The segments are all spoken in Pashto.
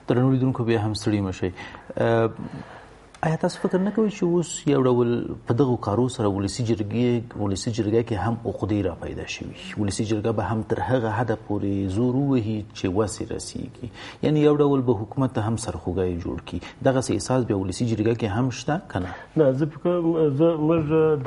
درنو لیدونکو بیا هم ستړي مه شئ. آیا تاسو فکر نه کوئ چې اوس یو ډول په دغو کارو سره ولسي جرګه کې هم عقدې را پیدا شوي؟ ولسي جرګه به هم تر هغه حده پورې زور ووهي چې وسې رسیږي، یعنی یو ډول به حکومت ته هم سرخوږی جوړ کړي. دغسې احساس بیا ولسي جرګه کې هم شته که نه؟ نه، زه فکر موږ د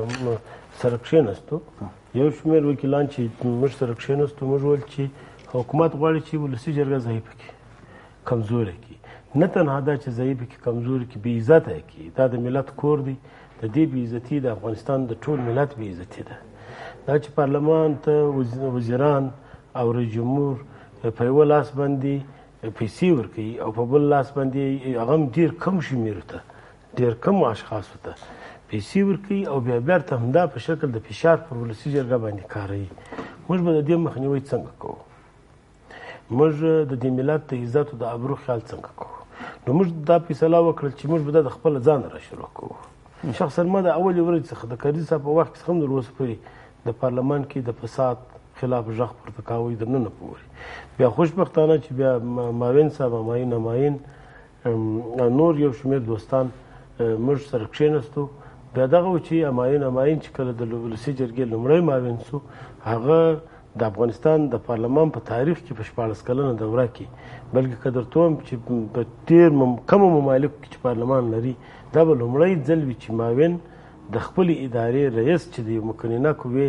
سره کښېناستو، یو شمېر وکیلان چې موږ سره کښېناستو، موږ ویل چې حکومت غواړي چې ولسي جرګه ضعیفه کړي، کمزوری کړي. نه تنها دا چې ضعیفه کړي، کمزوري کړي، بې عزته یې کړي. دا د ملت کور دی، د دې بې عزتي د افغانستان د ټول ملت بې عزتي ده. دا چې پارلمان ته وزیران او رئیس جمهور په یوه لاس باندې پیسې ورکوي او په بل لاس باندې هغه هم ډېر کم شمېرو ته، ډېر کم اشخاصو ته پیسې ورکوي او بیا بیرته همدا په شکل د فشار پر ولسي جرګه باندې کاروي. موږ به د دې مخنیوی څنګه کوو؟ موږ د دې ملت د عزت او د ابرو خیال څنګه کوو؟ نو موږ دا فیصله وکړل چې موږ به دا د خپل ځان را شروع کوو. شخصا ما د اولې ورځې څخه د کاري صاحب په وخت کې هم تر اوسه پورې د پارلمان کې د فساد خلاف غږ پورته کاوه د ننه پورې. بیا خوشبختانه چې بیا معاون صاحب، اماین نور یو شمېر دوستان موږ سره کښېناستو. بیا دغه و چې اماین چې کله د ولسي جرګې لومړی معاون سو، هغه د افغانستان د پارلمان په تاریخ کې په 14 کلنه دوره کې، بلکې که درته ووایم چې په ډېر کمو ممالکو کې چې پارلمان لري، دا به لومړی ځل وي چې معاون د خپلې ادارې رئیس چې د یو مقننه قوې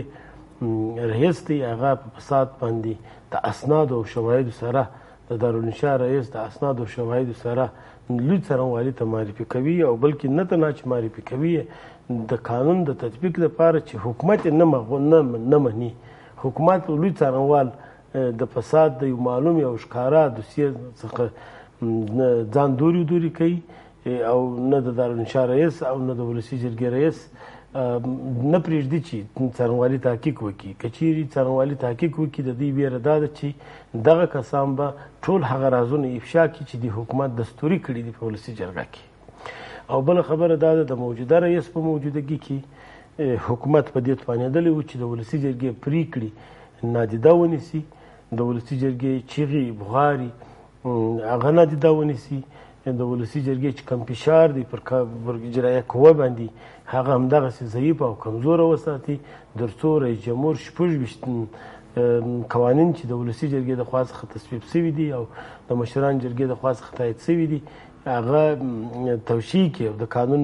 رئیس دی، هغه په فساد باندې د اسنادو او شواهدو سره د دارالانشا رئیس د اسنادو او شواهدو سره لوی څارنوالي ته معرفي کوي، او بلکې نه تنها چې معرفي کوي، د قانون د تطبیق لپاره چې حکومت یې نه مني، حکومت لوی څارنوال د فساد د یو معلوم او ښکاره دوسیې څخه ځان دوري کوي، او نه د دارالانشا رئیس او نه د ولسي جرګې رئیس نه پرېږدي چې څارنوالي تحقیق وکړي. که چیرې څارنوالي تحقیق وکړي، د دې ویره دا ده چې دغه کسان به ټول هغه رازونه افشا کړي چې د حکومت دستوري کړي دي په ولسي جرګه کې. او بله خبره دا ده، د موجوده رئیس په موجودګي کې حکومت په دې توانېدلی و چې د ولسي جرګې پرېکړې نادیده ونیسي، د ولسي جرګې چیغې بغارې هغه نادیده ونیسي، د ولسي جرګې چې کم فشار دی پر اجرایه قوه باندې هغه همدغسې ضعیفه او کمزوره وساتي، تر څو رئیس جمهور 26 قوانین چې د ولسي جرګې د خوا څخه تصویب شوي دي او د مشران جرګې د خوا څخه تایید شوي دي، هغه توشیح کړي او د قانون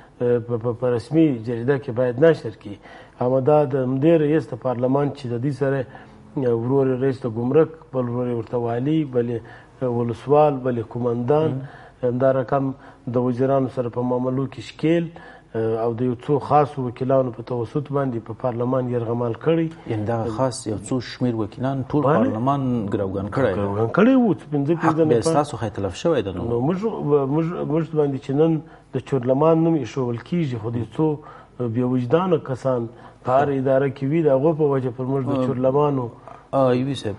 په رسمي جریده کې باید نشر کړي. اما دا د همدې رئیس د پارلمان چې د دې سره ورور رئیس د ګمرک، بل ورور ورته والي، بل ولسوال، بل قومندان، همدا رقم د وزیرانو سره په معاملو کې شکیل او د یو څو خاصو وکیلانو په توسط باندې په پارلمان یرغمال کړی. یعنې دغه خاص یو څو شمېر وکیلان ټول پارلمان ګروګان کړی و. حق بیا ستاسو خی تلف شوی ده. نو موږ باندې چې نن د چورلمان نوم ایښودل کېږي، خو د څو بې وجدانه کسان په هر اداره کې وي، د هغو په وجه پر موږ د چورلمانو ایوب صاحب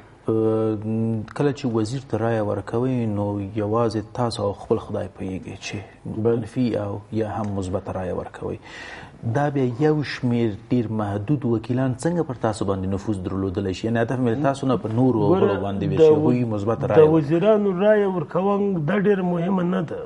کله چې وزیر ته رایه ورکوئ نو یوازې تاسو او خپل خدای پوهیږئ چې منفي او یا هم مثبته رایه ورکوئ. دا بیا یو شمېر ډېر محدود وکیلان څنګه پر تاسو باندې نفوذ درلودلی شي؟ یعنې هدف مې تاسو نه په نورو غړو باندې وي چې هغوی مثبته رایه د وزیرانو رایه ورکول دا ډېره مهمه نه ده،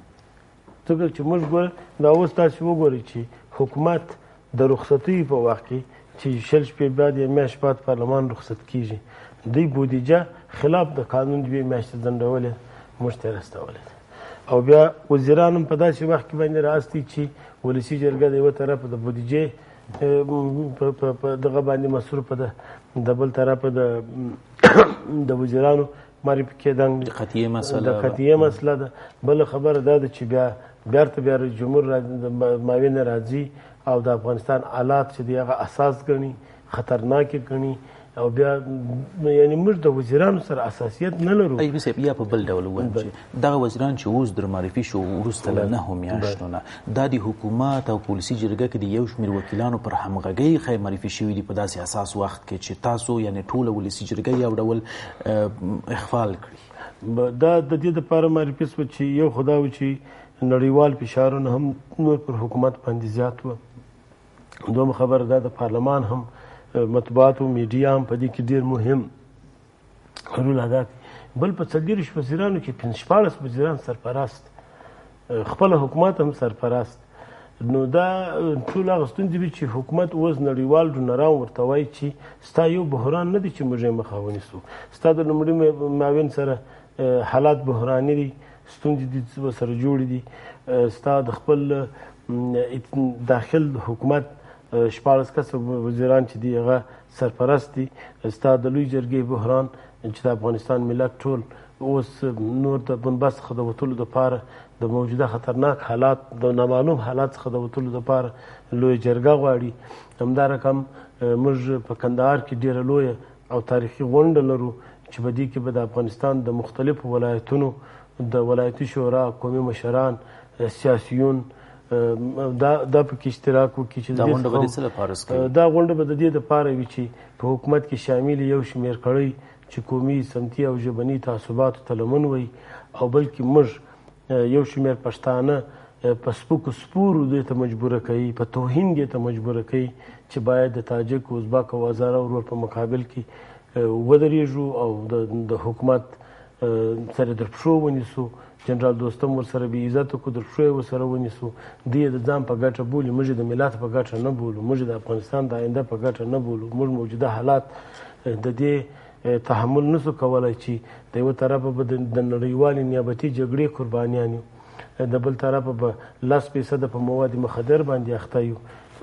ځکه چې موږ ګوره دا اوس تاسو وګورئ چې حکومت د رخصتۍ په وخت کې چې 6 شپې بعد یا میاشت بعد پارلمان رخصت کېږي، دوی بودیجه خلاف د قانون 2 میاشتې ځنډولې موږ ته رسولې ده. او بیا وزیران هم په داسې وخت کې باندې راستي چې ولسي جرګه د یوه طرفه د بودیجې په دغه باندې مصروفه ده، د بل طرفه د وزیرانو معرفي کېدن د قطعیې مسله ده. بله خبره دا ده چې بیا رئیس جمهور معاون راځي او د افغانستان حالات چې د هغه اساس ګڼي، خطرناک ګڼي، او بیا یعنی موږ د وزیرانو سره اساسیت نه لرو. ایوب صاحب یا په بل ډول ووایم چې دغه وزیران چې اوس در معرفي شو وروسته له 9 میاشتو نه، دا د حکومت او پولیسي جرګه کې د یو شمېر وکیلانو پر همغږۍ ښایي معرفي شوي دي په داسې حساس وخت کې چې تاسو یعنې ټوله ولسي جرګه یو ډول اخفال کړي. دا د دې دپاره معرفي شوه چې یو خو دا و چې نړیوال فشارونه هم نور پر حکومت باندې زیات وه. دویمه خبره دا د پارلمان هم مطبوعات او میډیا هم په دې کې ډېر مهم رول ادا کوي. بل په 40 وزیرانو کې 14 وزیران سرپرست، خپل حکومت هم سرپرست. نو دا ټول هغه ستونزې وي چې حکومت اوس نړیوال ډونران ورته وایي چې ستا یو بحران نه دی چې موږ یې مخه ونیسو، ستا د لومړي معاون سره حالات بحراني دي، ستونزې دي سره جوړې دي، ستا د خپل داخل حکومت 14 کسه وزیران چې دي هغه سرپرست دي، ستا د لوی جرګې بحران چې د افغانستان ملت ټول اوس نور د بنبست څخه د وتلو دپاره د موجوده خطرناک حالات د نامعلوم حالات څخه د وتلو دپاره لویه جرګه غواړي. همدا رقم موږ په کندهار کې ډېره لویه او تاریخي غونډه لرو چې په دې کې به د افغانستان د مختلفو ولایتونو د ولایتي شورا، قومي مشران، سیاسیون دا پکې اشتراک وکړي چې دا غونډه به د دې دپاره وي چې په حکومت کې شامل یو شمېر کړۍ چې قومي، سمتي او ژبني تعصباتو ته لمن وي، او بلکې موږ یو شمېر پښتانه په سپکو سپورو دې ته مجبوره کوي، په توهین دې ته مجبوره کوي چې باید د تاجک، ازبک او هزاره ورور په مقابل کې ودرېږو او د حکومت سره در پښو ونیسو. جنرال دوستم ورسره بې عزته کړو، در پښو یې ورسره ونیسو. دوی یې د ځان په ګټه بولي، موږ یې د ملت په ګټه نه بولو، موږ د افغانستان د آینده په ګټه نه بولو. موږ موجوده حالات د دې تحمل نسو کولی چې د یوه طرفه به د نړیوالې نیابتي جګړې قربانیان یو، د بل طرفه به 10% په مواد مخدر باندې اخته یو،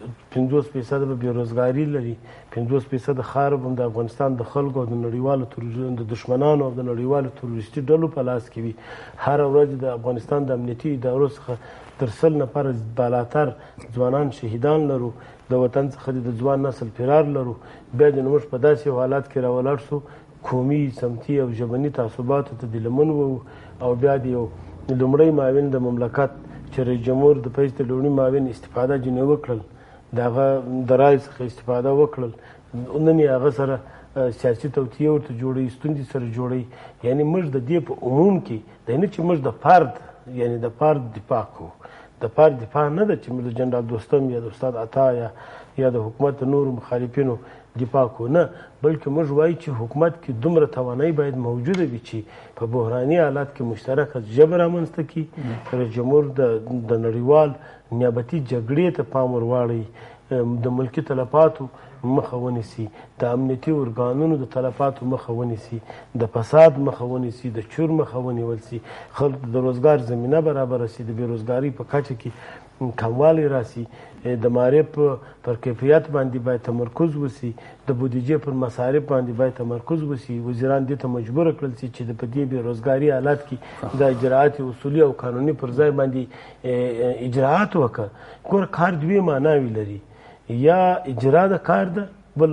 50% به بېروزګاري لري، 50% خارب هم د افغانستان د خلکو او د نړیوالو د دشمنانو او د نړیوالو تروریستي ډلو په لاس کې وي. هره ورځ د افغانستان د امنیتي ادارو څخه تر 100 نفره بالاتر ځوانان شهیدان لرو، د وطن څخه د ځوان نسل فرار لرو. بیا د موږ په داسې حالات کې راولاړ سو قومي، سمتي او ژبني تعصباتو ته د لمن وو، او بیا د یو لومړی معاون د مملکت چې رئیس جمهور د پیسې د لومړي معاون استفاده جنې وکړل، د هغه د رایې څخه استفاده وکړل، نن یې هغه سره سیاسي توطیه ورته جوړوي، ستونزې سره جوړوي. یعنې موږ د دې په عموم کې دا نه چې موږ د فرد یعنې د فرد دفاع کوو، د فرد دفاع نه ده چې موږ د جنرال دوستم یا د استاد عطا یا د حکومت د نورو مخالفینو دفاع کوو، نه، بلکې موږ وایو چې حکومت کې دومره توانایي باید موجوده وي چې په بحراني حالات کې مشترکه ژبه رامنځته کړي. رئیس جمهور د نړیوال نیابتي جګړې ته پام ور واړوي، د ملکي تلفاتو مخه ونیسي، د امنیتي ارګانونو د تلفاتو مخه ونیسي، د فساد مخه ونیسي، د چور مخه ونیول سي، خلکو د روزګار زمینه برابره سي، د بېروزګارۍ په کچه کې کموالی راسي، د معرف پر کیفیت باندې باید تمرکز وسی، د بودیجې پر مصارف باندې باید تمرکز وسی. وزیران دې ته مجبور کړل سي چې په دې بېروزګاري حالات کې د اجراءات اصولي او قانوني پر ځای باندې اجراءات وکړه. ګور کار دوی معناوي لري، یا اجرا د کار ده، بل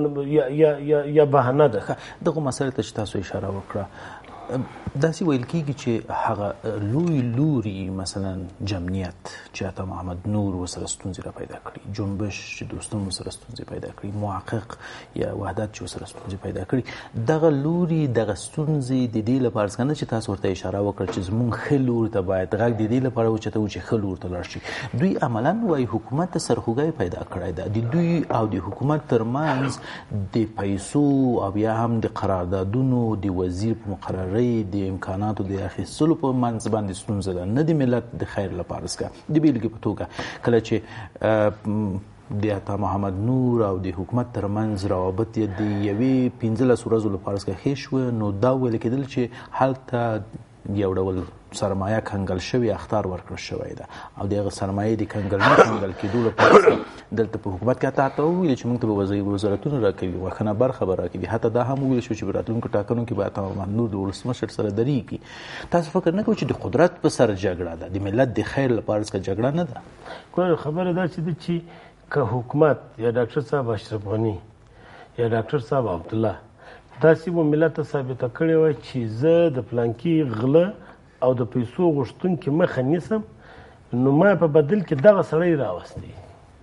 یا بهانه ده. دغه مسله ته چې تاسو اشاره وکړه، داسې ویل کېږي چې هغه لوی لوري مثلا جمعیت چې عطا محمد نور ورسره ستونزې را پیدا کړي، جنبش چې دوستم ورسره ستونزې پیدا کړي، محقق یا وحدت چې ورسره ستونزې پیدا کړي، دغه لوري دغه ستونزې د دې لپاره څنګه چې تاسو ورته اشاره وکړه چې زموږ ښه لور ته باید غږ د دې لپاره اوچته و چې ښه لور ته لاړ شي، دوی عملا وایي حکومت ته سرخوږی پیدا کړی ده. د دوی او د حکومت ترمنځ د پیسو او یا هم د قراردادونو د وزیر په مقررۍ د امکاناتو د اخیستلو په منځ باندې ستونزه ده، نه د ملت د خیر لپاره څخه. د بیلګې په توګه کله چې د عطا محمد نور او د حکومت ترمنځ روابط د یوې 15 ورځو لپاره څخه ښې شوه، نو دا ویل کېدل چې هلته یو ډول سرمایه کنګل شوی، اخطار ورکړل شوی ده، او دغه سرمایه د کنګل نه کنګل کېدو لپاره دلته په حکومت کې حتی وویل چې موږ ته به وزارتونه راکوي، وښنه برخه به راکوي، حتی دا هم وویل شو چې په راتلونکو ټاکنو کې به عطا محمد نور د ولسمشر سره درېږي. تاسو فکر نه کوئ چې د قدرت په سر جګړه ده، د ملت د خیر لپاره څخه جګړه نه ده؟ خبره دا چې ده چې که حکومت یا ډاکټر صاحب اشرف غني یا ډاکټر صاحب عبدالله داسې به ملت ته ثابته کړې وای چې زه د پلانکي غله او د پیسو غوښتونکي مخه نیسم، نو ما په بدل کې دغه سړی راوستی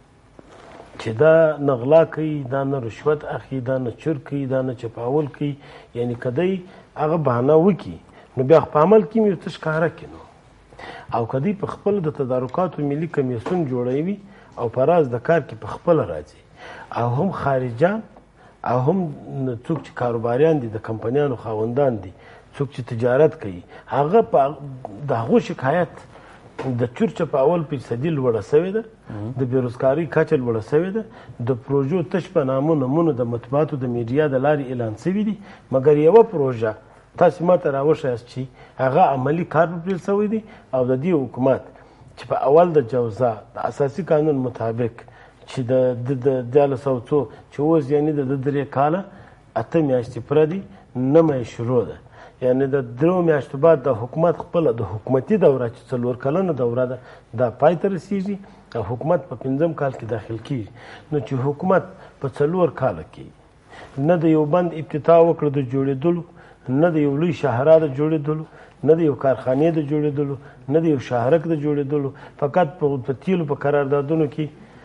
چې دا نه غلا کوي، دا نه رشوت اخلي، دا نه چور کوي، دا نه چپاول کوي. یعنی که دی هغه بهانه وکړي نو بیا په عمل کې مې ورته ښکاره کړي، نو او که دی په خپل د تدارکاتو ملي کمیسیون جوړوي او په راز د کار کې په خپله راځي، او هم خارجان او هم څوک چې کاروباریان دي، د کمپنیانو خاوندان دي، څوک چې تجارت کوي هغه د هغو شکایت د چورچه په اول فیصدي لوړه سوې ده، د بیروزګارۍ کچه لوړه سوې ده، د پروژو تش په نامو نمونه د مطبوعاتو د میډیا د لارې اعلان سوي دي، مګر یوه پروژه تاسې ما ته راوښیاست چې هغه عملي کار په پیل سوی دی او د دې حکومت چې په اول د جوزا د اساسي قانون مطابق چې د 1900 چې اوس یعنې د 3 کاله 8 میاشتې پوره دي، 9 شروع ده، یعنی د 3 میاشتو بعد د حکومت خپله د حکومتي دوره چې 4 کلنه دوره ده دا پای ته رسیږي او حکومت په 5م کال کې داخل کیږي. نو چې حکومت په 4 کاله کې نه د یو بند افتتاح وکړه د جوړېدلو، نه د یو لوی شاهراه د جوړېدلو، نه د یو کارخانې د جوړېدلو، نه د یو شاهرک د جوړېدلو، فقط په تیلو په قراردادونو کې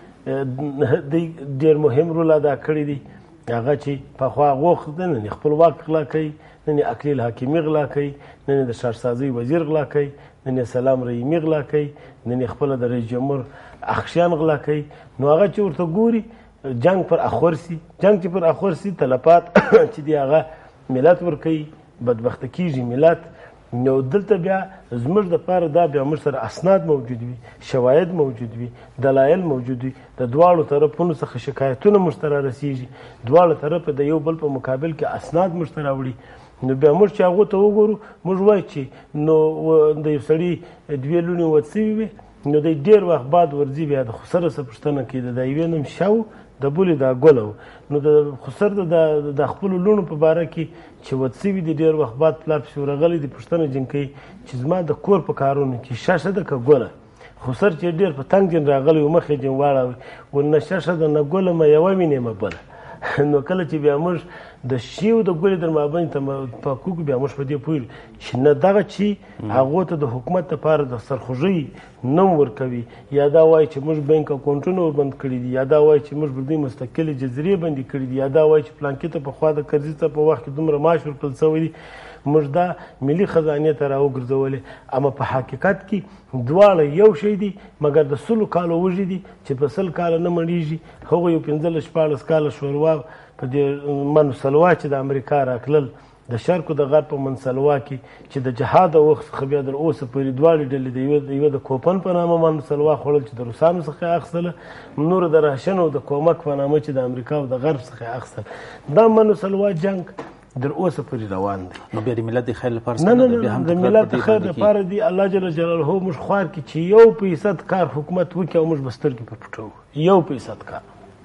ډېر مهم رول ادا کړی دی. هغه چې پخوا غوښت نن خپلواک غلا کوي، نن اقلیل حاکمي غلا کوي، نن د ښارسازۍ وزیر غلا کوي، نن سلام رحیمي غلا کوي، نن خپله د رئیس جمهور اخشیان غلا کوي. نو هغه چې ورته ګوري جنگ پر اخور سي، جنگ چې پر اخور سي تلفات چې دی هغه ملت ورکوي، بدبخته کیږي ملت. نو دلته بیا زموږ دپاره دا بیا موږ سره اسناد موجود وي، شواهد موجود وي، دلایل موجود وي، د دواړو طرفونو څخه شکایتونه موږ ته رارسیږي، دواړه طرفه د یو بل په مقابل کې اسناد موږ ته راوړي. نو بیا موږ چې هغو ته وګورو موږ وایو چې نو د یو سړي 2 لوڼې وت سوي وي، نو دی ډېر وخت بعد ورځي بیا د خسر څه پوښتنه کوي د یوې نوم شو د بلې دا ګله و. نو د خسر د خپلو لوڼو په باره کې چې وت سوي دي ډېر وخت بعد پلار پسې ورغلی دی پوښتنه جن کوي چې زما د کور په کارونو کې شاشه ده که ګله. خسر چې ډېر په تنګ جن راغلی و مخ یې جن واړوي و نه شاشه ده نه ګله مه یوه وینې مه بله. نو کله چې بیا موږ د شیو د ګلې در مابین ته په کوکو بیا موږ په دې پوهېږو چې نه دغه چې هغو ته د حکومت لپاره د سرخوږۍ نوم ورکوي، یا دا وایي چې موږ بینک اکاونټونه وربند کړي دي، یا دا وایي چې موږ پر دوی مستقلې جزیرې بندي کړي دي، یا دا وایي چې پلانکي ته پخوا د کرزي څخه په وخت کې دومره معاش ورکړل سوی دی، موږ دا ملي خزانې ته راوګرځولې. اما په حقیقت کې دواړه یو شی دي، مګر د 100 کالو وږي دي چې په 100 کاله نه مړېږي. هغوی یو 15-14 کاله شوروا په دې منسلوا چې د امریکا راکلل د شرق او د غرب په منسلوا کې چې د جهاد د وخت څخه بیا تر اوسه پورې دواړې ډلې د یوه د کوپن په نامه منسلوا خوړل چې د روسانو څخه اخیستله، نور د راشن او د کومک په نامه چې د امریکا او د غرب څخه اخیستل. دا منسلوا جنگ در اوسه پورې روان دی. نو بیا د ملت د خیر لپاره نه د ملت د خیر لپاره دی الله جل جلاله موږ خوار کړي چې 1% کار حکومت وکړي او موږ به سترګې پرې پټوو. 1% کار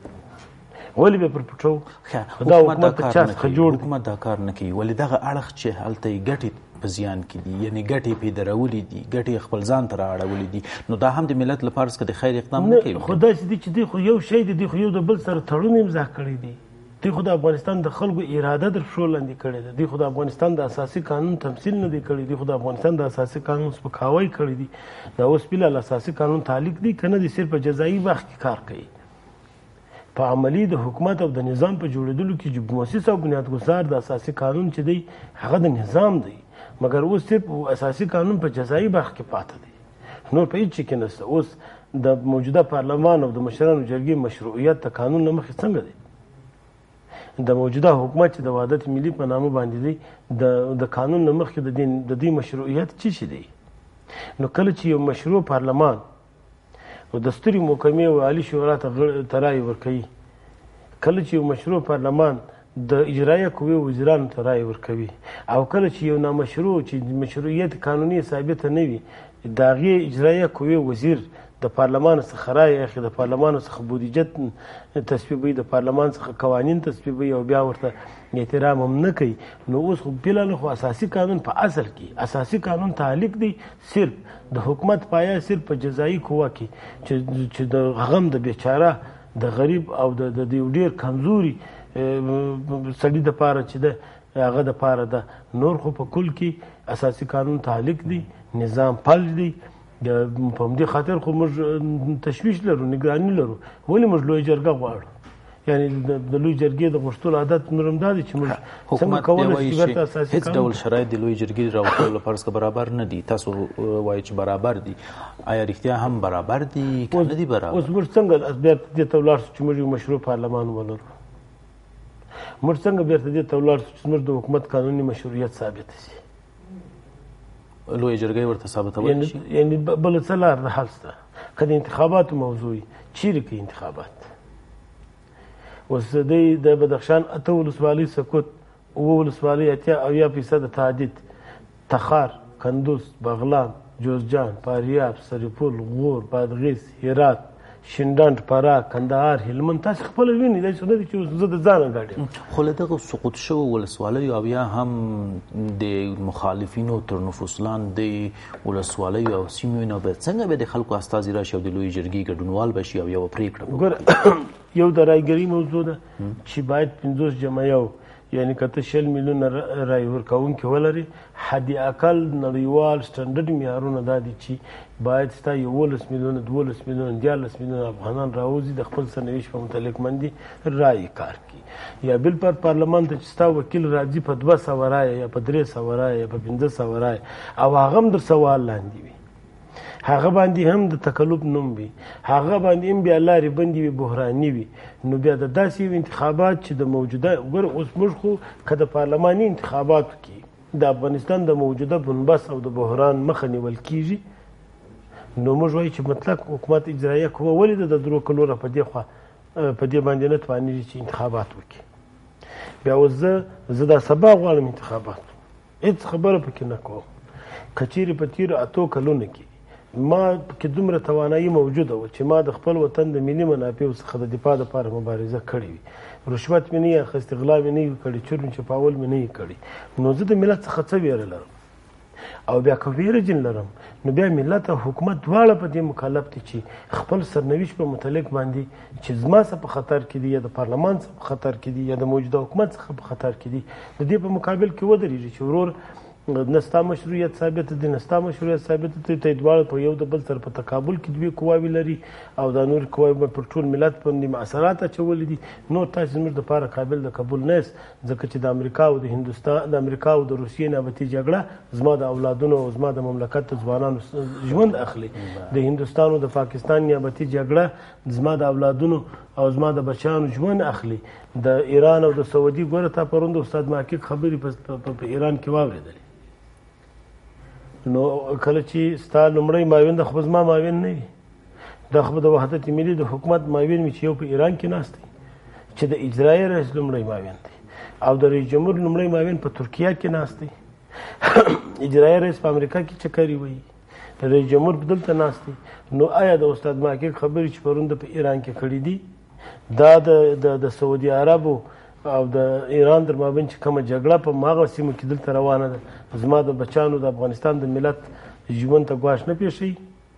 ولې به پر پټو؟ دا حکومت د چا څخه جوړ حکومت دا کار نه کوي. ولې دغه اړخ چې هلته یې ګټې په زیان کې دي، یعنې ګټې پې درولي دي، ګټې خپل ځان ته رااړولي دي، نو دا هم د ملت لپاره څخه د خیر اقدام نه کوي. خو داسې دي چې دوی خو یو شی دی، دوی خو یو د بل سره تړون امضا کړی دی، دوی خو د افغانستان د خلکو اراده در پښو لاندې کړې ده، دوی خو د افغانستان د اساسي قانون تمثیل نه دی کړی، دوی خو د افغانستان د اساسي قانون سپکاوی کړی دی. دا اوس بله اساسي قانون تعلیق دی که نه دی، صرف په جزایي وخت کې کار کوي. په عملي د حکومت او د نظام په جوړېدلو کې چې مؤسس او بنیادګذار د اساسي قانون چې دی هغه د نظام دی، مګر اوس صرف اساسي قانون په جزایي برخه کې پاته دی، نور په هېڅ شي کې نشته. اوس د موجوده پارلمان او د مشرانو جرګې مشروعیت د قانون نه مخکې څنګه دی؟ د موجوده حکومت چې د وحدت ملي په نامه باندې دی د قانون نه مخکې د دې مشروعیت څه شي دی؟ نو کله چې یو مشروع پارلمان او د سترې محکمې او عالي شورا ته رایې ورکوي، کله چې یو مشروع پارلمان د اجرایه قوې وزیرانو ته رایې ورکوي، او کله چې یو نامشروع چې مشروعیت قانوني ثابته نه وي د هغې اجرایه قوې وزیر د پارلمان څخه رایې اخلي، د پارلمان څخه بودیجه تصویبوي، د پارلمان څخه قوانین تصویبوي او بیا ورته احترام هم نه کوي. نو اوس خو بلاله خو اساسي قانون په اصل کې اساسي قانون تعلق دی صرف د حکومت پایه صرف په جزایي قوه کې چې د غم د بیچاره د غریب او د یو ډېر کمزوري سړي دپاره چې ده هغه دپاره ده. نور خو په کل کې اساسي قانون تعلق دی، نظام فلج دی. په همدې خاطر خو موږ تشویش لرو، نګراني لرو. ولې موږ لویه جرګه غواړو؟ یعنې د لوی جرګې د غوښتلو عادت نور هم دا دی چې موږ څنګه کولی شو هېڅ ډول شرایط د لوی جرګې راوستلو لپاره څخه برابر نه دي. تاسو وایئ چې برابر دي، آیا رښتیا هم برابر دي که نه دي برابر؟ اوس موږ څنګه بیا دې ته ولاړ شو چې موږ یو مشروع پارلمان ولرو؟ موږ څنګه بیرته دې ته ولاړ شو چې زموږ د حکومت قانوني مشروعیت ثابته شي؟ لویه جرګه ورته ثابتولی شي؟ یعنې بله څه لار د حل شته؟ که د انتخاباتو موضوع وي، چیرې کوي انتخابات؟ اوس د بدخشان 8 ولسوالۍ سقوط، 7 ولسوالۍ 80% تعدید، تخار، کندوز، بغلان، جوزجان، فاریاب، سرپل، غور، بادغیس، هرات، شینډنډ، فراه، کندهار، هلمند، تاسې خپله وینئ. داسې نه دي چې زه د ځانه ګاډ یم. خو له دغه سقوط شوو ولسوالیو او یا هم د مخالفینو تر نفوذ لاندې ولسوالیو او سیمو نه به څنګه به د خلکو استازي راشي او د لویې جرګې ګډونوال به شي او یوه پرېکړه ګوره یو د رایګري موضوع ده چې باید 50 جمع یو، یعنی که ته 20 میلیونه رای ورکوونکي ولري، حد اقل نړیوال سټنډرډ معیارونه دا دي چې باید ستا 11 میلیونه، 12 میلیونه، 14 میلیونه افغانان راوځي د خپل سرنوشت په متعلق باندې رای کار کړي. یا بل پر پارلمان ته چې ستا وکیل راځي په 200 رایه یا په 300 رایه یا په 500 رایه او هغه هم در سوال لاندې وي، هغه باندې هم د تکلف نوم وي، هغه باندې هم بیا لارې بندې وي، بحراني وي، نو بیا د داسې انتخابات چې د موجوده ګوره اوس موږ خو که د پارلماني انتخاباتو کې د افغانستان د موجوده بنبست او د بحران مخه نیول کېږي، نو موږ وایو چې مطلق حکومت اجرایه قوه ولې د 3 کلونو په دې خوا په دې باندې نه توانېږي چې انتخابات وکړي. بیا اوس زه دا سبا غواړم انتخابات، هېڅ خبره پکې نه کوم. که چیرې په تېرو 8 کلونو کې ما کې دومره توانایي موجوده وه چې ما د خپل وطن د ملي منافعو څخه د دفاع دپاره مبارزه کړې وي، رشوت مې نه اخیستی، غلا مې نه وي کړی، چور مې چپاول مې نه وي کړی، نو زه د ملت څخه څه ویره لرم؟ او بیا که ویره جن لرم نو بیا ملت او حکومت دواړه په دې مکلف دي چې خپل سرنوشت په متعلق باندې چې زما څه په خطر کې دي یا د پارلمان څه په خطر کې دي یا د موجوده حکومت څخه په خطر کې دي، د دې په مقابل کې ودرېږي چې ورور نه ستا مشروعیت ثابت دی نه ستا مشروعیت ثابت دی، ته دواړه په یو د بل سره په تقابل کې 2 قواوې لري او دا نور قواوې به پر ټول ملت باندې معاصرات اچولي دي. نور تاسې زموږ دپاره قابل د قبول نه یاست، ځکه چې د امریکا او د هندوستان، د امریکا او د روسیې نیابتي جګړه زما د اولادونو او زما د مملکت د ځوانانو ژوند اخلي، د هندوستان او د پاکستان نیابتي جګړه زما د اولادونو او زما د بچیانو ژوند اخلي، د ایران او د سعودي. ګوره تا پرون د استاد محقق خبرې په ایران کې واورېدلې، نو کله چې ستا لومړی معاون د خو زما معاون نه وي، دا خو د وحدت ملي د حکومت معاون وي چې یو په ایران کې ناست دی چې د اجرایي رئیس لومړی معاون دی، او د رئیس جمهور لومړی معاون په ترکیه کې ناست دی، اجرایي رئیس په امریکا کې چکرې وایي، رئیس جمهور په دلته ناست دی. نو آیا د استاد محقق خبرې چې پرون په ایران کې کړي دي دا د سعودي عربو او د ایران در مابین چې کومه جګړه په هغه سیمو کې دلته روانه ده، زما د بچانو د افغانستان د ملت ژوند ته ګواښ نه پېښوي؟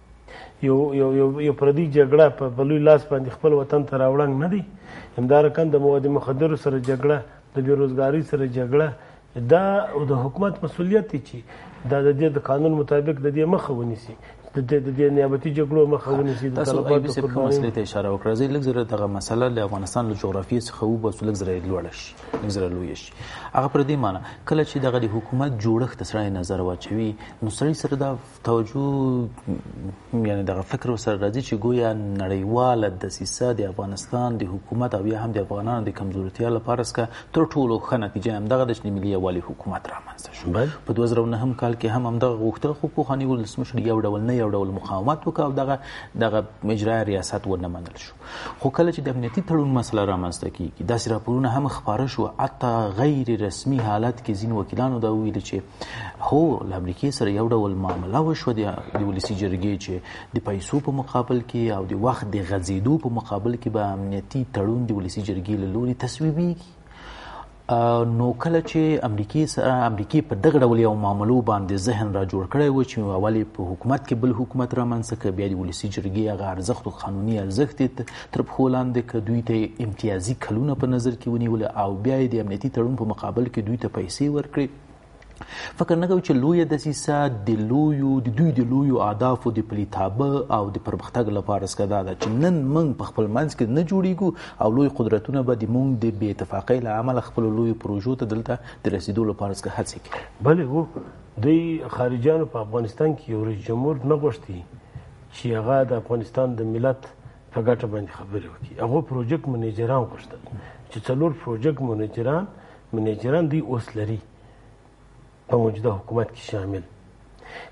یو پردي جګړه په لوی لاس باندې خپل وطن ته راوړنګ نه دی؟ همدارقم د مواد مخدرو سره جګړه، د بېروزګارۍ سره جګړه، دا د حکومت مسؤلیت دی چې دا د دې د قانون مطابق د دې مخه ونیسي، د دې نیابتي جګړو مخه ونیسي. تاسو ایبي صاحب کوم مسلې ته اشاره وکړه، زه لږ زره دغه مسله له افغانستان له جغرافیې څخه وباسو، لږ زره لوړه شي، لږ زره لویه شي. هغه پر دې معنی کله چې دغه د حکومت جوړښت ته سړی نظر واچوي نو سړی سره دا توجه یعنې دغه فکر ورسره راځي چې ګویا نړیواله دسیسه د افغانستان د حکومت او یا هم د افغانانو د کمزورتیا لپاره څخه تر ټولو ښه نتیجه همدغه ده چې د ملي یووالي حکومت رامنځته شو. په 2009 کال کې هم همدغه غوښتل، خو پوخاني ولسمشر یو ډول مقاومت وکړ او دغه اجرایي ریاست ونه منل شو. خو کله چې د امنیتي تړون مسله رامنځته کېږي داسې راپورونه هم خپاره شو، حتی غیر رسمي حالت کې ځینې وکیلانو دا وویل چې هو له امریکې سره یو ډول معامله وشوه د ولسي جرګې چې د پیسو په مقابل کې او د وخت د غځېدو په مقابل کې به امنیتي تړون د ولسي جرګې له لوري تصویبېږي. نو کله چې امریکې په دغه ډول یو معاملو باندې ذهن را جوړ کړی و چې اول په حکومت کې بل حکومت رامنځته کړه، بیا د ولسي جرګې هغه ارزښت او قانوني ارزښت یې تر پښو لاندې کړه، دوی ته امتیازي کلونه په نظر کې ونیول او بیا یې د امنیتي تړون په مقابل کې دوی ته پیسې ورکړې. فکر نه کوم چې لویه دسیسه د دوی د لویو اهدافو د پلیتابه او د پرمختګ لپاره څخه دا ده چې نن موږ په خپل منځ کې نه جوړیږو او لوی قدرتونه به د موږ د بې اتفاقۍ له امله خپلو لویو پروژو ته دلته د رسیدو لپاره څخه هڅې کوي. بلې هو دوی خارجیانو په افغانستان کې یو رئیس جمهور نه غوښتي چې هغه د افغانستان د ملت په ګټه باندې خبرې وکړي، هغه پروژیکټ منیجران غوښتل چې 4 پروژیکټ منیجران دوی اوس لري په موجوده حکومت کې شامل.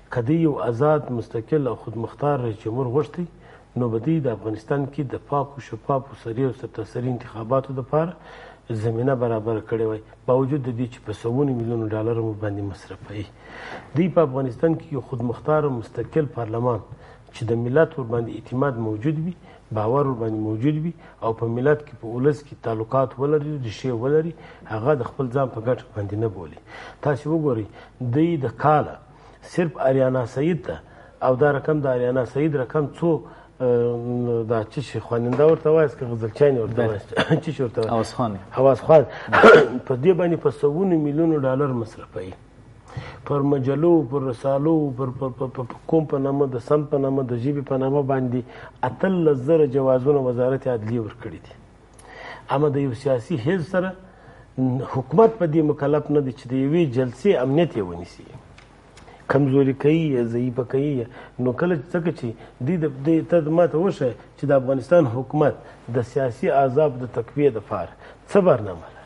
که دی یو آزاد مستقل او خودمختار رئیس جمهور غوښتی نو به دی د افغانستان کې د پاکو شفافو سري او سرتاسري انتخاباتو دپاره زمینه برابره کړې وای، باوجود د دې چې په سوونه میلیونو ډالر مو باندې مصرفوي. دی په افغانستان کې یو خودمختار او مستقل پارلمان چې د ملت ورباندې اعتماد موجود وي، باور ورباندې موجود وي او په ملت کې په ولس کې تعلقات ولري، ریښې ولري، هغه د خپل ځان په ګټه باندې نه بولي. تاسې وګورئ دی د کاله صرف آریانا سعید ته او دا رقم د آریانا سعید رقم څو دا چې شي خواننده ورته وایست که غزلچیانې ورته وایست چې شي ورته حواس خان په دې باندې په سوونه میلیونو ډالر مصرفوي، پر مجلو، پر رسالو، پر کوم په نامه د سم په نامه د ژبې په نامه باندې 18,000 جوازونه وزارت عدلیې ورکړي دي. اما د یو سیاسي حزب سره حکومت په دې مکلف نه دی چې د یوې جلسې امنیت یې ونیسي، کمزوري کوي یا ضعیفه کوي. نو کله ځکه چې دی ته ماته وښیه چې د افغانستان حکومت د سیاسي احزاب د تقویې دپاره څه برنامه لري.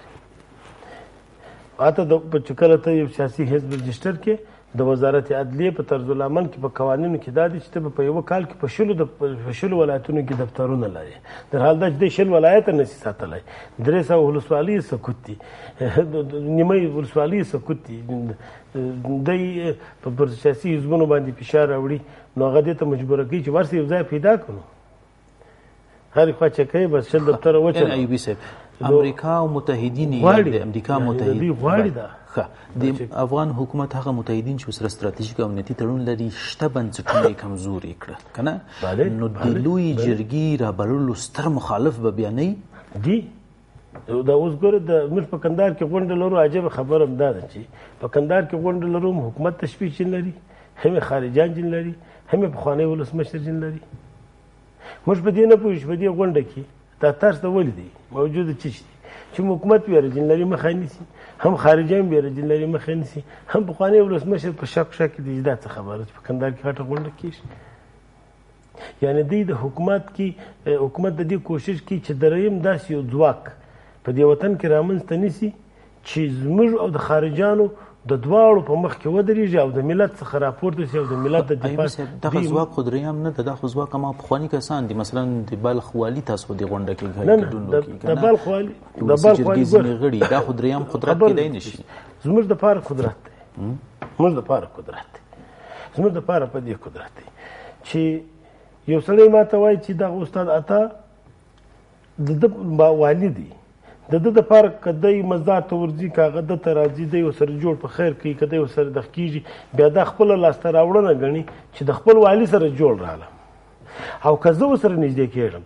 اته چې کله ته یو سیاسي حزب رجسټر کې د وزارت عدلیې په طرز العمل کې په قوانینو کې دا دي چې ته په یوه کال کې په شلو ولایتونو کې دفترونه لري، در حال دا چې دی 60 ولایته نشي ساتلی، 300 ولسوالۍ سکوت دي، نیمه ولسوالۍ سکوت دي. دی پر سیاسي حزبونو باندې فشار راوړي نو هغه دې ته مجبوره کوي چې ورسې یو ځای پیدا کړو، هرې خوا چې کوي بس 60 دفتره وچه. ایوبي صاحب امریکا او متحدین د امریکا متحدین غواړي دا د افغان حکومت هغه متحدین چې سره ستراتیژیک او امنیتي تړون لري شته بنسټونه یې کمزوري کړه که نه، نو د لویې جرګې رابللو ستر مخالف به بیا نه دي. دا اوس ګوره موږ په کندهار کې غونډه لرو، عجبه خبره هم دا ده چې په کندهار کې غونډه لرو، حکومت تشبیه جن لري، هم خارجان جن لري، هم پخوانی ولسمشر جن لري. موږ په دې نه پوهېږو چې په دې غونډه کې دا طرز ته ولې دی موجوده څه شي چې حکومت بیاره جن لري مخه نیسي، هم خارجان بیاره جن لري مخه نیسي، هم پخوانی ولسمشر په شک کې دی دا څه خبره چې په کندهار کې غټه غونډه کېږي. یعنې دی د حکومت د دې کوشش کوي چې دریم داسې یو ځواک په دې وطن کې رامنځته نیسي چې زموږ او د خارجانو د دواړو په مخ کې ودرېږي او د ملت څخه راپورته شي او د ملت د دفاع. دغه ځواک خو درېیم نه ده، دغه ځواک هغه پخواني کسان دي، مثلا د بلخ والي تاسو د غونډه کې د بلخ والي غړي دا خو درېیم قدرت کېدای نه شي. زموږ دپاره قدرت دی، زموږ دپاره قدرت دی، زموږ دپاره په دې قدرت دی چې یو سړی ماته وایي چې دغه استاد عطا د ده والي دی، د ده دپاره که دی مزار ته ورځي که هغه ده ته راځي دی ورسره جوړ په خیر کوي که دی ورسره دغه کېږي بیا دا خپله لاسته راوړنه ګڼي چې د خپل والي سره جوړ راغلم او که زه ورسره نږدې کېږم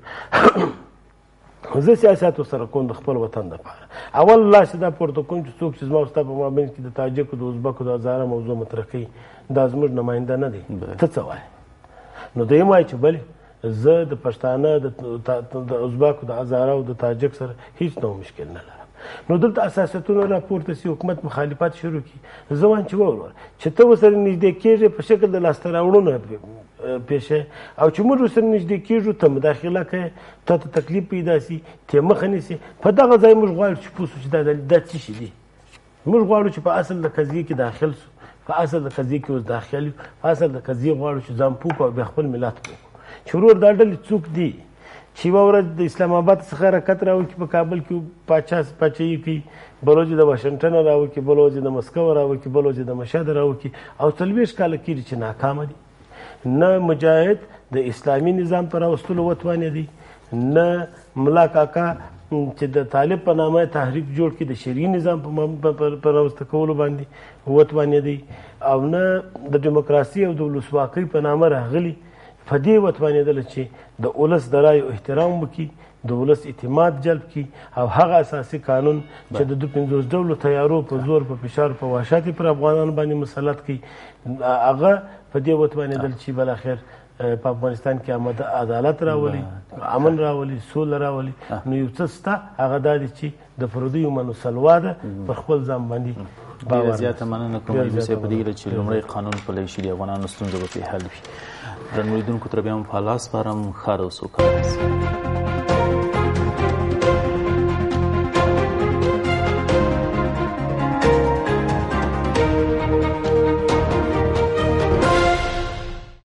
زه سیاست ورسره کوم د خپل وطن دپاره. اول لاس دا پورته کوم چې څوک چې زما ستا په مابین کې د تاجکو د ازبکو د هزاره موضوع مطرح کوي دا زموږ نماینده نه دی، ته څه وایې؟ نو دویم وایي چې بلې زه د پښتانه د ازبکو د هزاره او د تاجک سره هیڅ نو مشکل نه لرم. نو دلته اساسیتونه راپورته سي، حکومت مخالفت شروع کړي، زه وایم چې وروره چې ته ورسره نږدې کېږې په شکل د لاسته راوړنو پیښه او چې موږ ورسره نږدې کېږو ته مداخله کوې، تا ته تکلیف پیدا سي، ته مخه نیسي. په دغه ځای موږ غواړو چې پوه شو چې دا څه شي دي. موږ غواړو چې په اصل د قضیې کې داخل سو، په اصل د قضیې کې اوس داخل یو، په اصل د قضیې غواړو چې ځان پوه کړو او بیا خپل ملت پوه کړو چې ورور دا ډلې څوک دي چې یوه ورځ د اسلام آباد څخه حرکت راوکړي په کابل کې پاچاهي کوي، بل ورځ د واشنګټن راوکړي، بل ورځ د مسکو راوکړي، بل ورځ د مشهد راوکړي او 40 کاله کېږي چې ناکامه دي. نه مجاهد د اسلامي نظام پر راوستلو وتوانېدی، نه ملا کاکا چې د طالب په نامه تحریک جوړ کړي د شرعي نظام په راوسته کولو باندې وتوانېدی، او نه د ډیموکراسي او د ولسواکۍ په نامه راغلي په دې وتوانېدله چې د ولس د رایو احترام وکړي، د ولس اعتماد جلب کړي او هغه اساسي قانون چې د 50 ډولو تیارو په زور په فشار په وحشت پر افغانانو باندې مسلط کړي هغه په دې وتوانېدل چې بالاخره په افغانستان کې عدالت راولي، امن راولي، سوله راولي. نو یو څه شته هغه دا دی چې د پردیو منو سلوا ده پر خپل ځان باندې ډېره زیاته مننه کوم ایوب صاحب په دې هیله چې لومړی قانون پلی شي د افغانانو ستونزه به پرې حل وي. درنو لیدونکو ته بیا هم په الله سپارم، ښه اوسئ.